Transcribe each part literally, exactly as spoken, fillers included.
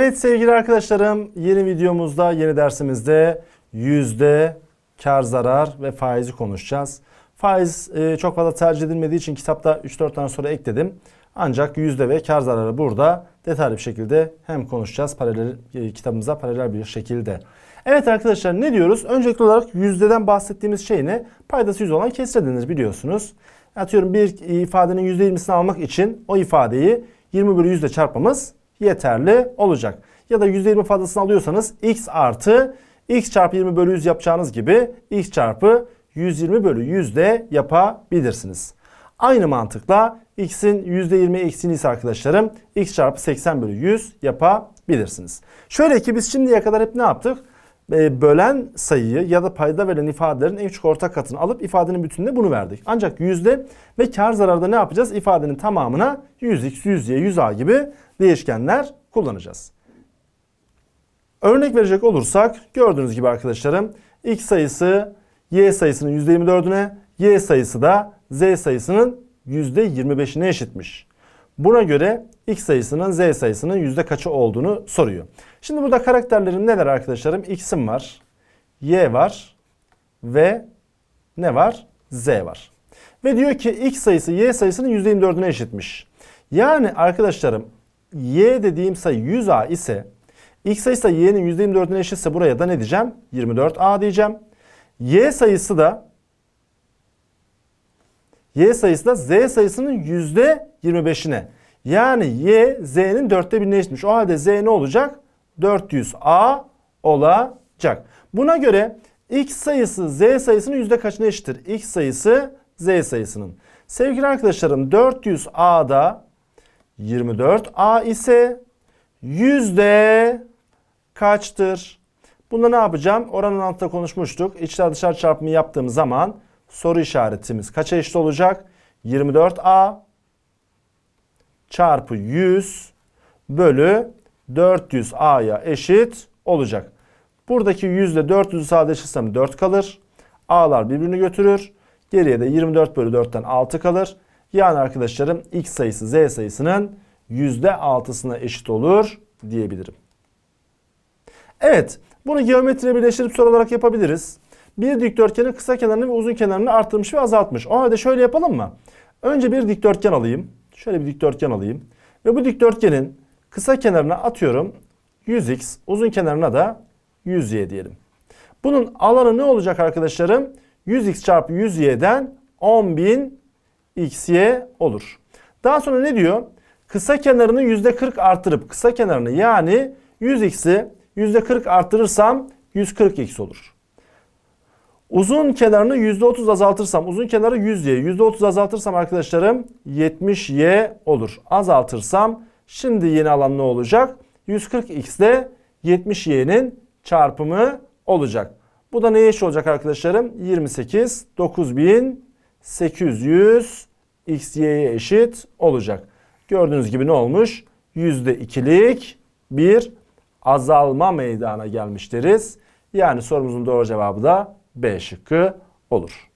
Evet sevgili arkadaşlarım, yeni videomuzda, yeni dersimizde yüzde, kar zarar ve faizi konuşacağız. Faiz e, çok fazla tercih edilmediği için kitapta üç dört tane soru ekledim. Ancak yüzde ve kar zararı burada detaylı bir şekilde hem konuşacağız paralel e, kitabımıza paralel bir şekilde. Evet arkadaşlar, ne diyoruz? Öncelikli olarak yüzdeden bahsettiğimiz şey ne? Paydası yüz olan kesre denir biliyorsunuz. Atıyorum bir ifadenin yüzde yirmisini almak için o ifadeyi yirmi bölü yüz ile çarpmamız yeterli olacak. Ya da yüzde yirmi fazlasını alıyorsanız x artı x çarpı yirmi bölü yüz yapacağınız gibi x çarpı yüz yirmi bölü yüz de yapabilirsiniz. Aynı mantıkla x'in yüzde yirmi eksiğini ise arkadaşlarım x çarpı seksen bölü yüz yapabilirsiniz. Şöyle ki biz şimdiye kadar hep ne yaptık? E, bölen sayıyı ya da payda verilen ifadelerin en küçük ortak katını alıp ifadenin bütününe bunu verdik. Ancak yüzde ve kar zararda ne yapacağız? İfadenin tamamına yüz x, yüz y, yüz a gibi değişkenler kullanacağız. Örnek verecek olursak gördüğünüz gibi arkadaşlarım x sayısı y sayısının yüzde yirmi dördüne, y sayısı da z sayısının yüzde yirmi beşine eşitmiş. Buna göre x sayısının z sayısının yüzde kaçı olduğunu soruyor. Şimdi burada karakterlerim neler arkadaşlarım? X'im var, y var ve ne var? Z var. Ve diyor ki x sayısı y sayısının yüzde yirmi dördüne eşitmiş. Yani arkadaşlarım y dediğim sayı yüz a ise x sayısı da y'nin yüzde yirmi dördüne eşitse buraya da ne diyeceğim? yirmi dört a diyeceğim. Y sayısı da y sayısı da z sayısının yüzde yirmi beşine. Yani y z'nin dörtte birine eşitmiş. O halde z ne olacak? dört yüz a olacak. Buna göre x sayısı z sayısının yüzde kaçına eşittir? X sayısı z sayısının. Sevgili arkadaşlarım, dört yüz a'da yirmi dört a ise yüzde kaçtır? Bunda ne yapacağım? Oranın altında konuşmuştuk. İçler dışarı çarpımı yaptığım zaman soru işaretimiz kaça eşit olacak? yirmi dört a çarpı yüz bölü dört yüz a'ya eşit olacak. Buradaki yüzde dört yüzü sadeleştirsem dört kalır. A'lar birbirini götürür. Geriye de yirmi dört bölü dörtten altı kalır. Yani arkadaşlarım x sayısı z sayısının yüzde altısına eşit olur diyebilirim. Evet, bunu geometriye birleştirip soru olarak yapabiliriz. Bir dikdörtgenin kısa kenarını ve uzun kenarını artırmış ve azaltmış. O halde şöyle yapalım mı? Önce bir dikdörtgen alayım. Şöyle bir dikdörtgen alayım. Ve bu dikdörtgenin kısa kenarına atıyorum yüz x, uzun kenarına da yüz y diyelim. Bunun alanı ne olacak arkadaşlarım? yüz x çarpı yüz y'den on bin x y olur. Daha sonra ne diyor? Kısa kenarını yüzde kırk artırıp kısa kenarını yani yüz x'i yüzde kırk artırırsam yüz kırk x olur. Uzun kenarını yüzde otuz azaltırsam uzun kenarı yüz y, yüzde otuz azaltırsam arkadaşlarım yetmiş y olur. Azaltırsam şimdi yeni alan ne olacak? yüz kırk x ile yetmiş y'nin çarpımı olacak. Bu da neye eşit olacak arkadaşlarım? yirmi sekiz dokuz bin sekiz yüz x y'ye eşit olacak. Gördüğünüz gibi ne olmuş? yüzde ikilik bir azalma meydana gelmiş deriz. Yani sorumuzun doğru cevabı da B şıkkı olur.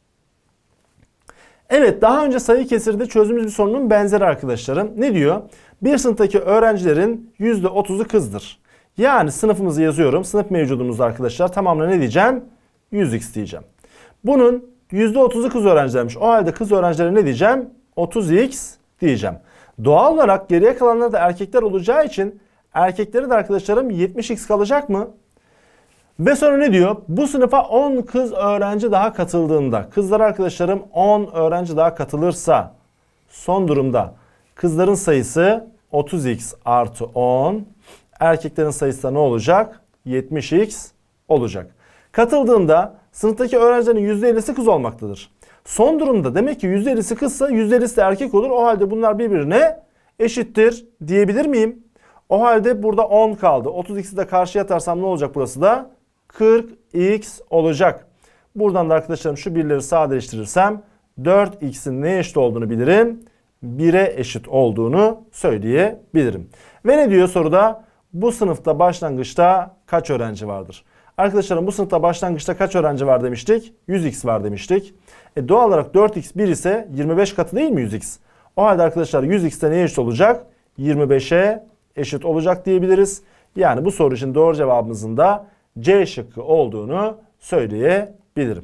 Evet, daha önce sayı kesirde çözdüğümüz bir sorunun benzeri arkadaşlarım. Ne diyor? Bir sınıftaki öğrencilerin yüzde otuzu kızdır. Yani sınıfımızı yazıyorum. Sınıf mevcudumuzda arkadaşlar tamamına ne diyeceğim? yüz x diyeceğim. Bunun yüzde otuzu kız öğrencilermiş. O halde kız öğrencilere ne diyeceğim? otuz x diyeceğim. Doğal olarak geriye kalanlar da erkekler olacağı için erkeklere de arkadaşlarım yetmiş x kalacak mı? Ve sonra ne diyor? Bu sınıfa on kız öğrenci daha katıldığında, kızlar arkadaşlarım on öğrenci daha katılırsa son durumda kızların sayısı otuz x artı on, erkeklerin sayısı da ne olacak? yetmiş x olacak. Katıldığında sınıftaki öğrencilerin yüzde ellisi kız olmaktadır. Son durumda demek ki yüzde ellisi kızsa yüzde ellisi de erkek olur. O halde bunlar birbirine eşittir diyebilir miyim? O halde burada on kaldı. otuz x'i de karşıya atarsam ne olacak burası da? kırk x olacak. Buradan da arkadaşlarım şu birleri sadeleştirirsem dört x'in neye eşit olduğunu bilirim. bire eşit olduğunu söyleyebilirim. Ve ne diyor soruda? Bu sınıfta başlangıçta kaç öğrenci vardır? Arkadaşlarım bu sınıfta başlangıçta kaç öğrenci var demiştik? yüz x var demiştik. E doğal olarak dört x bir ise yirmi beş katı değil mi yüz x? O halde arkadaşlar yüz x'te neye eşit olacak? yirmi beşe eşit olacak diyebiliriz. Yani bu soru için doğru cevabımızın da C şıkkı olduğunu söyleyebilirim.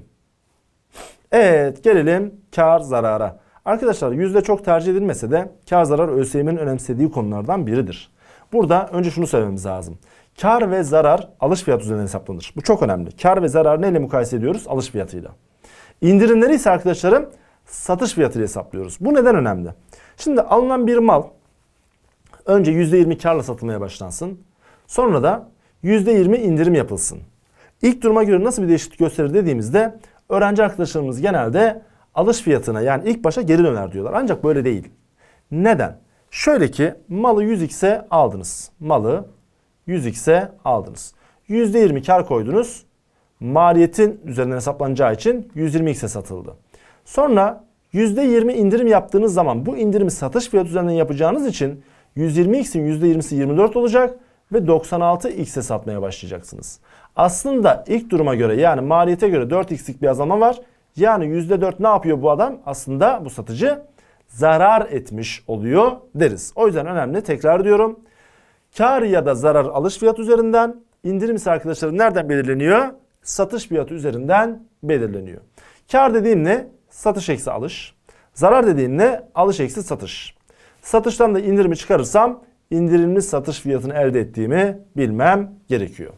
Evet, gelelim kar zarara. Arkadaşlar yüzde çok tercih edilmese de kar zarar ÖSYM'nin önemsediği konulardan biridir. Burada önce şunu söylememiz lazım. Kar ve zarar alış fiyatı üzerinden hesaplanır. Bu çok önemli. Kar ve zarar neyle mukayese ediyoruz? Alış fiyatıyla. İndirimleri ise arkadaşlarım satış fiyatıyla hesaplıyoruz. Bu neden önemli? Şimdi alınan bir mal önce yüzde yirmi karla satılmaya başlansın. Sonra da yüzde yirmi indirim yapılsın. İlk duruma göre nasıl bir değişiklik gösterir dediğimizde öğrenci arkadaşlarımız genelde alış fiyatına yani ilk başa geri döner diyorlar. Ancak böyle değil. Neden? Şöyle ki malı yüz x'e aldınız. Malı yüz x'e aldınız. yüzde yirmi kar koydunuz. Maliyetin üzerinden hesaplanacağı için yüz yirmi x'e satıldı. Sonra yüzde yirmi indirim yaptığınız zaman bu indirimi satış fiyatı üzerinden yapacağınız için yüz yirmi x'in yüzde yirmisi yirmi dört olacak ve doksan altı x'e satmaya başlayacaksınız. Aslında ilk duruma göre yani maliyete göre dört x'lik bir azalma var. Yani yüzde dört ne yapıyor bu adam? Aslında bu satıcı zarar etmiş oluyor deriz. O yüzden önemli, tekrar diyorum. Kar ya da zarar alış fiyatı üzerinden, indirim ise arkadaşlar nereden belirleniyor? Satış fiyatı üzerinden belirleniyor. Kar dediğim ne? Satış eksi alış. Zarar dediğim ne? Alış eksi satış. Satıştan da indirimi çıkarırsam indirimli satış fiyatını elde ettiğimi bilmem gerekiyor.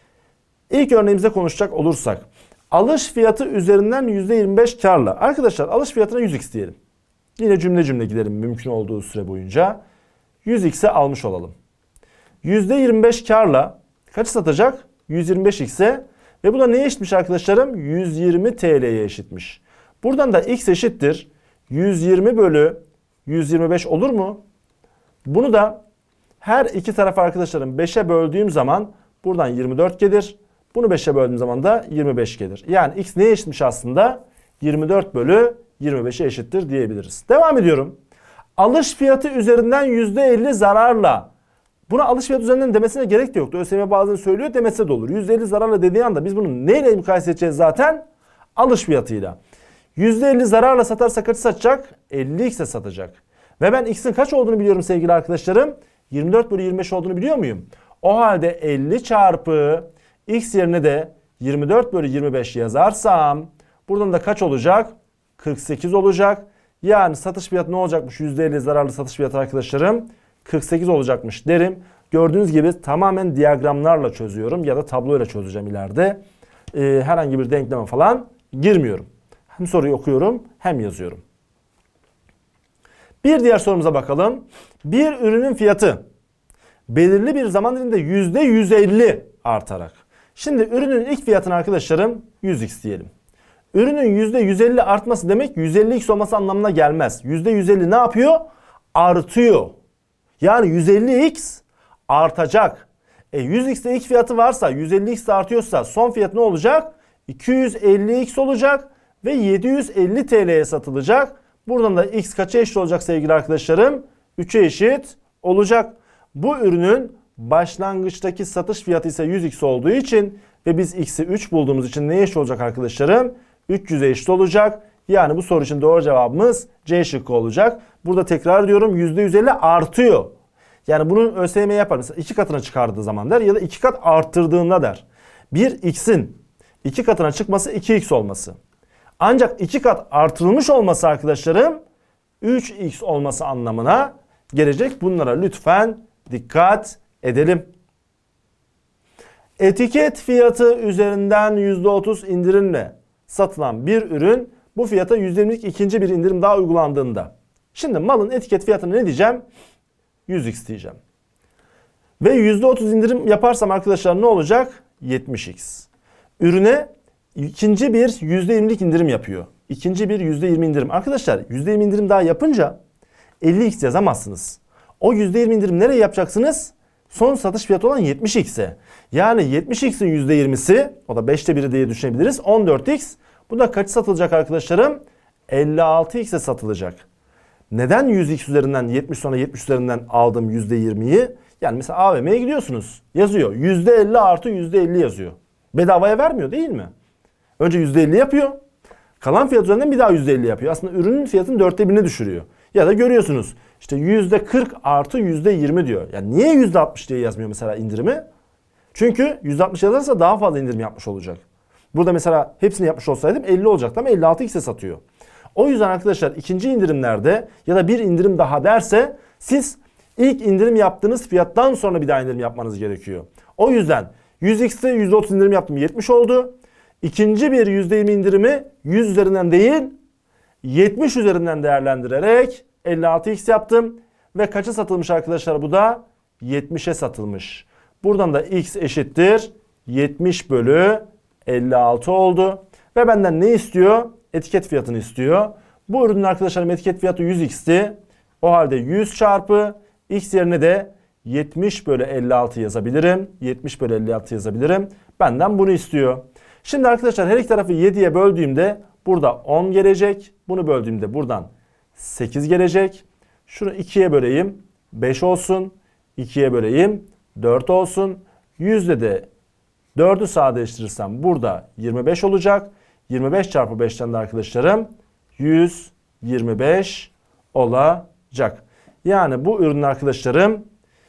İlk örneğimize konuşacak olursak alış fiyatı üzerinden yüzde yirmi beş karla. Arkadaşlar alış fiyatına yüz x diyelim. Yine cümle cümle gidelim mümkün olduğu süre boyunca. yüz x'e almış olalım. yüzde yirmi beş karla kaç satacak? yüz yirmi beş x'e ve bu da neye eşitmiş arkadaşlarım? yüz yirmi T L'ye eşitmiş. Buradan da x eşittir yüz yirmi bölü yüz yirmi beş olur mu? Bunu da her iki taraf arkadaşlarım beşe böldüğüm zaman buradan yirmi dört gelir. Bunu beşe böldüğüm zaman da yirmi beş gelir. Yani x neye eşitmiş aslında? yirmi dört bölü yirmi beşe eşittir diyebiliriz. Devam ediyorum. Alış fiyatı üzerinden yüzde elli zararla. Buna alış fiyatı üzerinden demesine gerek de yoktu. ÖSYM bazen söylüyor, demese de olur. yüzde elli zararla dediği anda biz bunu neyle mukayese edeceğiz zaten? Alış fiyatıyla. yüzde elli zararla satarsa kaç satacak? elli x'e satacak. Ve ben x'in kaç olduğunu biliyorum sevgili arkadaşlarım. yirmi dört bölü yirmi beş olduğunu biliyor muyum? O halde elli çarpı x yerine de yirmi dört bölü yirmi beş yazarsam buradan da kaç olacak? kırk sekiz olacak. Yani satış fiyatı ne olacakmış? yüzde elli zararlı satış fiyatı arkadaşlarım kırk sekiz olacakmış derim. Gördüğünüz gibi tamamen diyagramlarla çözüyorum ya da tabloyla çözeceğim ileride. Ee, herhangi bir denkleme falan girmiyorum. Hem soruyu okuyorum hem yazıyorum. Bir diğer sorumuza bakalım. Bir ürünün fiyatı belirli bir zaman diliminde yüzde yüz elli artarak. Şimdi ürünün ilk fiyatını arkadaşlarım yüz x diyelim. Ürünün yüzde yüz elli artması demek yüz elli x olması anlamına gelmez. yüzde yüz elli ne yapıyor? Artıyor. Yani yüz elli x artacak. E yüz x'te ilk fiyatı varsa yüz elli x de artıyorsa son fiyat ne olacak? iki yüz elli x olacak ve yedi yüz elli T L'ye satılacak. Buradan da x kaça eşit olacak sevgili arkadaşlarım? üçe eşit olacak. Bu ürünün başlangıçtaki satış fiyatı ise yüz x olduğu için ve biz x'i üç bulduğumuz için neye eşit olacak arkadaşlarım? üç yüze eşit olacak. Yani bu soru için doğru cevabımız C şıkkı olacak. Burada tekrar diyorum yüzde yüz elli artıyor. Yani bunun ÖSYM yapar. Mesela iki katına çıkardığı zaman der ya da iki kat arttırdığında der. Bir x'in iki katına çıkması iki x olması. Ancak iki kat artırılmış olması arkadaşlarım üç x olması anlamına gelecek. Bunlara lütfen dikkat edelim. Etiket fiyatı üzerinden yüzde otuz indirimle satılan bir ürün bu fiyata yüzde yirmilik ikinci bir indirim daha uygulandığında. Şimdi malın etiket fiyatını ne diyeceğim? yüz x diyeceğim. Ve yüzde otuz indirim yaparsam arkadaşlar ne olacak? yetmiş x. Ürüne ikinci bir yüzde yirmilik indirim yapıyor. İkinci bir yüzde yirmi indirim. Arkadaşlar yüzde yirmi indirim daha yapınca elli x yazamazsınız. O yüzde yirmi indirim nereye yapacaksınız? Son satış fiyatı olan yetmiş x'e. Yani yetmiş x'in yüzde yirmisi o da beşte biri diye düşünebiliriz. on dört x. Bu da kaç satılacak arkadaşlarım? elli altı x'e satılacak. Neden yüz x üzerinden yetmiş sonra yetmiş üzerinden aldım yüzde yirmiyi? Yani mesela A V M'ye gidiyorsunuz. Yazıyor. yüzde elli artı yüzde elli yazıyor. Bedavaya vermiyor değil mi? Önce yüzde elli yapıyor. Kalan fiyat üzerinden bir daha yüzde elli yapıyor. Aslında ürünün fiyatını dörtte birine düşürüyor. Ya da görüyorsunuz işte yüzde kırk artı yüzde yirmi diyor. Yani niye yüzde altmış diye yazmıyor mesela indirimi? Çünkü yüzde altmış yazarsa daha fazla indirim yapmış olacak. Burada mesela hepsini yapmış olsaydım elli olacaktı ama elli altı x'e satıyor. O yüzden arkadaşlar ikinci indirimlerde ya da bir indirim daha derse siz ilk indirim yaptığınız fiyattan sonra bir daha indirim yapmanız gerekiyor. O yüzden yüz x'te yüzde otuz indirim yaptım, yetmiş oldu. İkinci bir yüzde yirmi indirimi yüz üzerinden değil yetmiş üzerinden değerlendirerek elli altı x yaptım. Ve kaça satılmış arkadaşlar bu da? yetmişe satılmış. Buradan da x eşittir yetmiş bölü elli altı oldu. Ve benden ne istiyor? Etiket fiyatını istiyor. Bu ürünün arkadaşlarım etiket fiyatı yüz x'ti. O halde yüz çarpı x yerine de yetmiş bölü elli altı yazabilirim. yetmiş bölü elli altı yazabilirim. Benden bunu istiyor. Şimdi arkadaşlar her iki tarafı yediye böldüğümde burada on gelecek. Bunu böldüğümde buradan sekiz gelecek. Şunu ikiye böleyim. beş olsun. ikiye böleyim. dört olsun. Yüzde de dördü sadeleştirirsem burada yirmi beş olacak. yirmi beş çarpı beşten de arkadaşlarım yüz yirmi beş olacak. Yani bu ürünün arkadaşlarım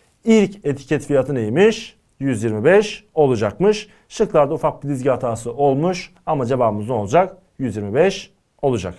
ilk etiket fiyatı neymiş? yüz yirmi beş olacakmış. Şıklarda ufak bir dizgi hatası olmuş ama cevabımız ne olacak? yüz yirmi beş olacak.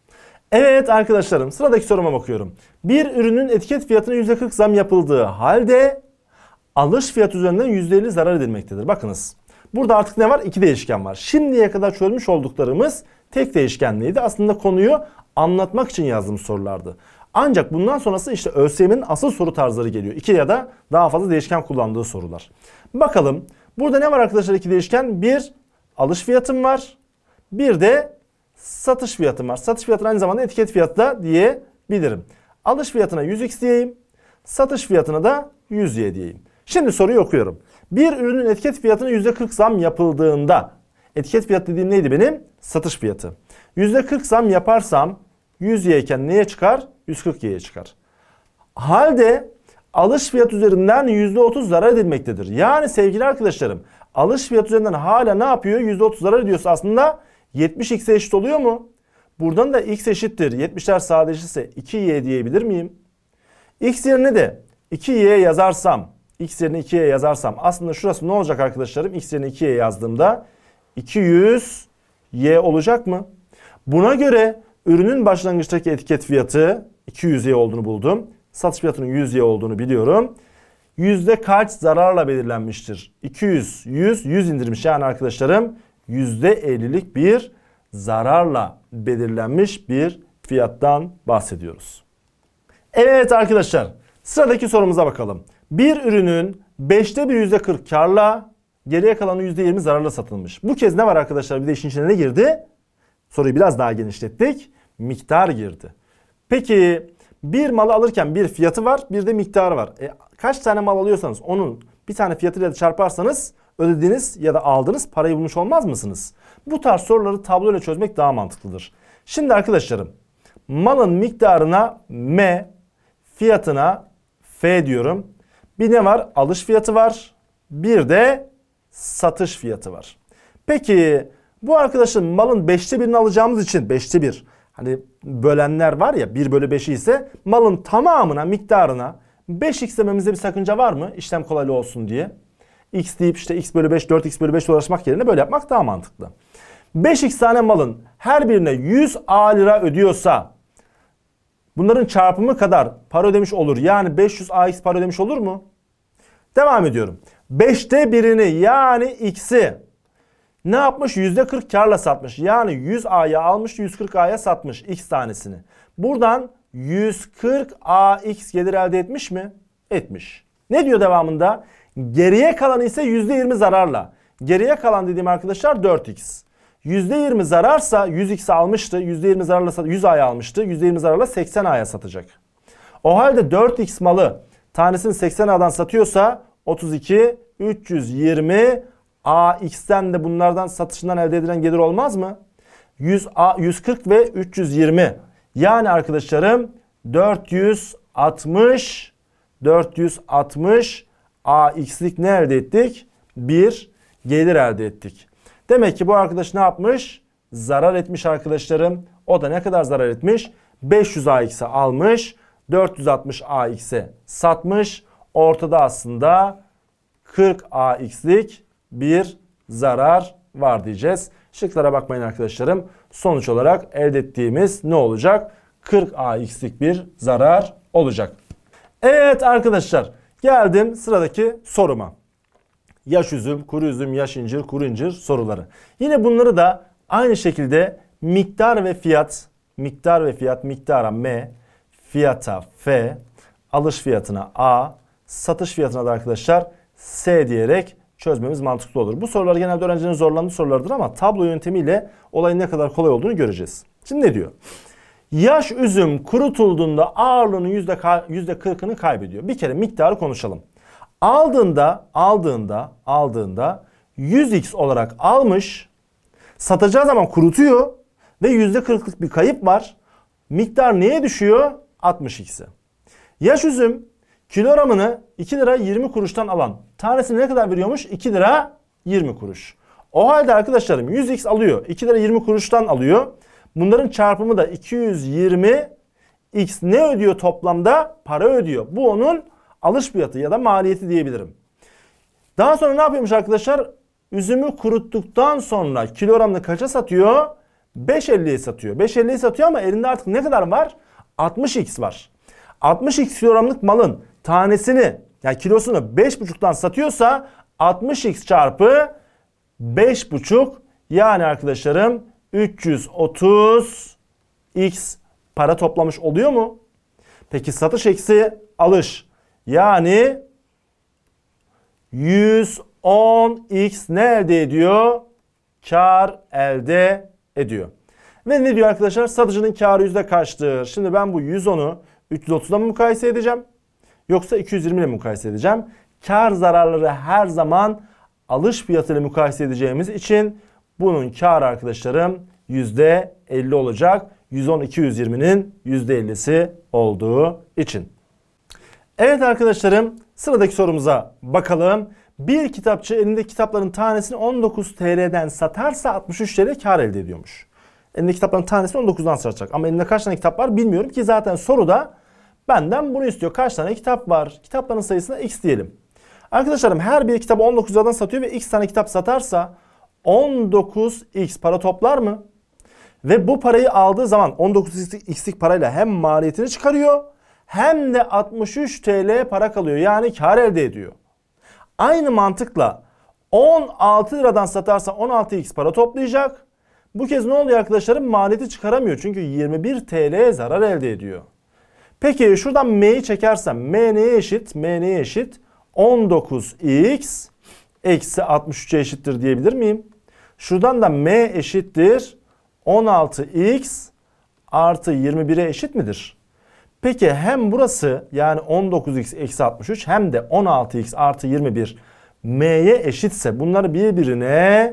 Evet arkadaşlarım, sıradaki soruma bakıyorum. Bir ürünün etiket fiyatına yüzde kırk zam yapıldığı halde alış fiyatı üzerinden yüzde elli zarar edilmektedir. Bakınız. Burada artık ne var? İki değişken var. Şimdiye kadar çözmüş olduklarımız tek değişkenliydi. Aslında konuyu anlatmak için yazdığım sorulardı. Ancak bundan sonrası işte ÖSYM'nin asıl soru tarzları geliyor. İki ya da daha fazla değişken kullandığı sorular. Bakalım. Burada ne var arkadaşlar iki değişken? Bir alış fiyatım var. Bir de satış fiyatım var. Satış fiyatına aynı zamanda etiket fiyatı da diyebilirim. Alış fiyatına yüz x diyeyim. Satış fiyatına da yüz y diyeyim. Şimdi soruyu okuyorum. Bir ürünün etiket fiyatına yüzde kırk zam yapıldığında, etiket fiyatı dediğim neydi benim? Satış fiyatı. yüzde kırk zam yaparsam yüz y iken neye çıkar? yüz kırk y'ye çıkar. Halde alış fiyatı üzerinden yüzde otuz zarar edilmektedir. Yani sevgili arkadaşlarım, alış fiyatı üzerinden hala ne yapıyor? yüzde otuz zarar ediyorsa aslında yetmiş x'e eşit oluyor mu? Buradan da x eşittir. yetmişler sadeleşirse iki y diyebilir miyim? X yerine de iki y yazarsam, x yerine iki y yazarsam aslında şurası ne olacak arkadaşlarım? X yerine iki y yazdığımda iki yüz y olacak mı? Buna göre ürünün başlangıçtaki etiket fiyatı iki yüz y olduğunu buldum. Satış fiyatının yüz y olduğunu biliyorum. Yüzde kaç zararla belirlenmiştir? iki yüz, yüz, yüz indirmiş. Yani arkadaşlarım yüzde ellilik bir zararla belirlenmiş bir fiyattan bahsediyoruz. Evet arkadaşlar, sıradaki sorumuza bakalım. Bir ürünün beşte bir yüzde kırk karla, geriye kalanı yüzde yirmi zararla satılmış. Bu kez ne var arkadaşlar? Bir de işin içine ne girdi? Soruyu biraz daha genişlettik. Miktar girdi. Peki bir malı alırken bir fiyatı var, bir de miktarı var. E, kaç tane mal alıyorsanız onun bir tane fiyatıyla çarparsanız ödediğiniz ya da aldığınız parayı bulmuş olmaz mısınız? Bu tarz soruları tabloyla çözmek daha mantıklıdır. Şimdi arkadaşlarım, malın miktarına M, fiyatına F diyorum. Bir ne var? Alış fiyatı var. Bir de satış fiyatı var. Peki bu arkadaşın malın beşte birini alacağımız için beşte bir. Hani bölenler var ya bir bölü beşi ise malın tamamına miktarına beş x dememizde bir sakınca var mı? İşlem kolaylığı olsun diye. X deyip işte x bölü beş, dört x bölü beş uğraşmak yerine böyle yapmak daha mantıklı. beş x tane malın her birine yüz a lira ödüyorsa bunların çarpımı kadar para ödemiş olur. Yani beş yüz a x para ödemiş olur mu? Devam ediyorum. beşte birini yani x'i ne yapmış? yüzde kırk karla satmış. Yani yüz a'ya almış, yüz kırk a'ya satmış x tanesini. Buradan yüz kırk a x gelir elde etmiş mi? Etmiş. Ne diyor devamında? Geriye kalan ise yüzde yirmi zararla. Geriye kalan dediğim arkadaşlar dört x. yüzde yirmi zararsa yüz x almıştı. yüzde yirmi zararla yüz a'ya almıştı. yüzde yirmi zararla seksen a'ya satacak. O halde dört x malı tanesini seksen a'dan satıyorsa otuz iki, üç yüz yirmi a x'ten de bunlardan satışından elde edilen gelir olmaz mı? yüz a, yüz kırk ve üç yüz yirmi. Yani arkadaşlarım dört yüz altmış, dört yüz altmış a x'lik ne elde ettik? Bir gelir elde ettik. Demek ki bu arkadaş ne yapmış? Zarar etmiş arkadaşlarım. O da ne kadar zarar etmiş? beş yüz A X'e almış. dört yüz altmış A X'e satmış. Ortada aslında kırk A X'lik bir zarar var diyeceğiz. Şıklara bakmayın arkadaşlarım. Sonuç olarak elde ettiğimiz ne olacak? kırk A X'lik bir zarar olacak. Evet arkadaşlar, geldim sıradaki soruma. Yaş üzüm, kuru üzüm, yaş incir, kuru incir soruları. Yine bunları da aynı şekilde miktar ve fiyat, miktar ve fiyat, miktara M, fiyata F, alış fiyatına A, satış fiyatına da arkadaşlar S diyerek çözmemiz mantıklı olur. Bu sorular genelde öğrencilerin zorlandığı sorulardır ama tablo yöntemiyle olayın ne kadar kolay olduğunu göreceğiz. Şimdi ne diyor? Yaş üzüm kurutulduğunda ağırlığının yüzde kırkını kaybediyor. Bir kere miktarı konuşalım. Aldığında, aldığında, aldığında yüz X olarak almış, satacağı zaman kurutuyor ve yüzde kırklık bir kayıp var. Miktar neye düşüyor? altmış X'e. Yaş üzüm kilogramını iki lira yirmi kuruştan alan tanesini ne kadar veriyormuş? iki lira yirmi kuruş. O halde arkadaşlarım yüz X alıyor. iki lira yirmi kuruştan alıyor. Bunların çarpımı da iki yüz yirmi X ne ödüyor toplamda? Para ödüyor. Bu onun alış fiyatı ya da maliyeti diyebilirim. Daha sonra ne yapıyormuş arkadaşlar? Üzümü kuruttuktan sonra kilogramını kaça satıyor? beş elliye satıyor. beş elliye satıyor ama elinde artık ne kadar var? altmış X var. altmış X kilogramlık malın tanesini yani kilosunu beş buçuktan satıyorsa altmış X çarpı beş buçuk yani arkadaşlarım üç yüz otuz X para toplamış oluyor mu? Peki satış eksi alış yani yüz on X ne elde ediyor? Kar elde ediyor. Ve ne diyor arkadaşlar? Satıcının karı yüzde kaçtır? Şimdi ben bu yüz onu üç yüz otuzla mı mukayese edeceğim? Yoksa iki yüz yirmi ile mi mukayese edeceğim? Kar zararları her zaman alış fiyatıyla mukayese edeceğimiz için bunun karı arkadaşlarım yüzde elli olacak. yüz on iki yüz yirminin yüzde ellisi olduğu için. Evet arkadaşlarım, sıradaki sorumuza bakalım. Bir kitapçı elindeki kitapların tanesini on dokuz T L'den satarsa altmış üç T L kar elde ediyormuş. Elindeki kitapların tanesini on dokuzdan satacak. Ama elinde kaç tane kitap var bilmiyorum ki zaten soruda benden bunu istiyor. Kaç tane kitap var? Kitapların sayısına X diyelim. Arkadaşlarım her bir kitabı on dokuz liradan satıyor ve X tane kitap satarsa on dokuz X para toplar mı? Ve bu parayı aldığı zaman on dokuz X'lik parayla hem maliyetini çıkarıyor hem de altmış üç T L para kalıyor. Yani kar elde ediyor. Aynı mantıkla on altı liradan satarsa on altı X para toplayacak. Bu kez ne oluyor arkadaşlarım? Maliyeti çıkaramıyor. Çünkü yirmi bir T L zarar elde ediyor. Peki şuradan M'yi çekersem M neye eşit? M neye eşit? on dokuz X eksi altmış üçe eşittir diyebilir miyim? Şuradan da M eşittir on altı X artı yirmi bire eşit midir? Peki hem burası yani on dokuz X eksi altmış üç hem de on altı X artı yirmi bir M'ye eşitse bunları birbirine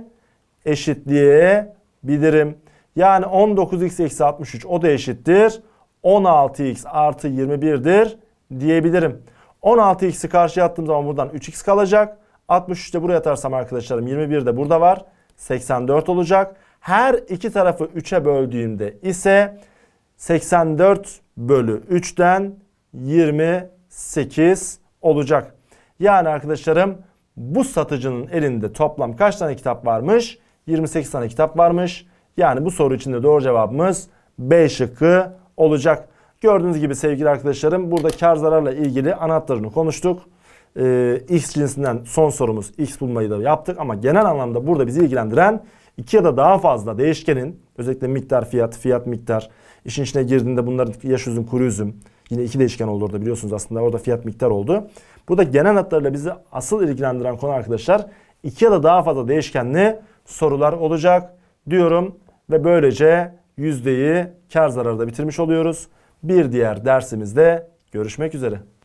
eşitleyebilirim. Yani on dokuz X eksi altmış üç o da eşittir. on altı X artı yirmi bir'dir diyebilirim. on altı X'i karşıya attığım zaman buradan üç X kalacak. altmış üç'te buraya atarsam arkadaşlarım yirmi bir de burada var. seksen dört olacak. Her iki tarafı üç'e böldüğümde ise seksen dört bölü üç'ten yirmi sekiz olacak. Yani arkadaşlarım bu satıcının elinde toplam kaç tane kitap varmış? yirmi sekiz tane kitap varmış. Yani bu soru için de doğru cevabımız B şıkkı olacak. Gördüğünüz gibi sevgili arkadaşlarım burada kar zararla ilgili anahtarını konuştuk. Ee, X cinsinden son sorumuz X bulmayı da yaptık ama genel anlamda burada bizi ilgilendiren iki ya da daha fazla değişkenin özellikle miktar fiyat, fiyat miktar işin içine girdiğinde bunların yaş üzüm, kuru üzüm yine iki değişken oldu orada biliyorsunuz aslında orada fiyat miktar oldu. Burada genel hatlarıyla bizi asıl ilgilendiren konu arkadaşlar iki ya da daha fazla değişkenli sorular olacak diyorum ve böylece yüzdeyi kar zararda bitirmiş oluyoruz. Bir diğer dersimizde görüşmek üzere.